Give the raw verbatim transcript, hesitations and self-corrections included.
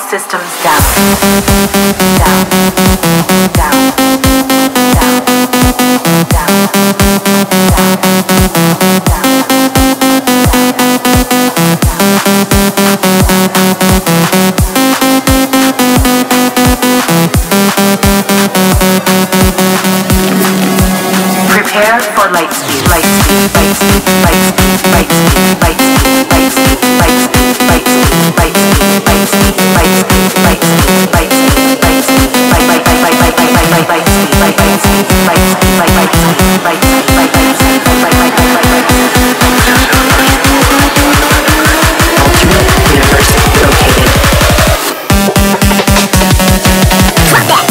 systems down. Down. Down. Down. Down. Down. Prepare for light speed, light speed, light speed, light speed, light speed, light speed, light speed, light speed, light speed, light speed, light speed, light speed, light speed, light speed, light speed, light light light light light light light light light speed, light light speed, light speed, light light speed, light speed, light light speed, light light light light light light. Ultimate University located. Drop that.